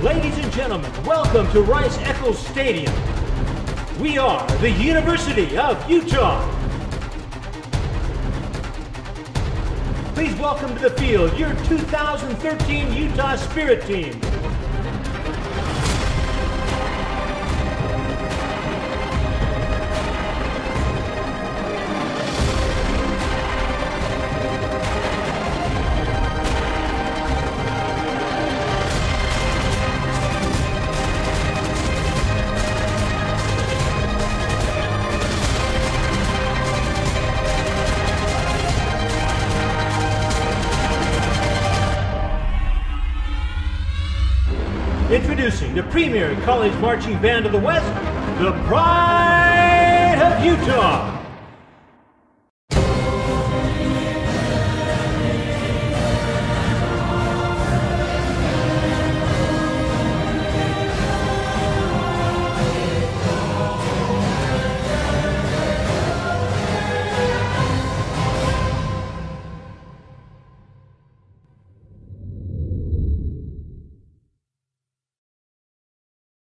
Ladies and gentlemen, welcome to Rice-Eccles Stadium. We are the University of Utah. Please welcome to the field your 2013 Utah Spirit team. Introducing the premier college marching band of the West, the Pride of Utah.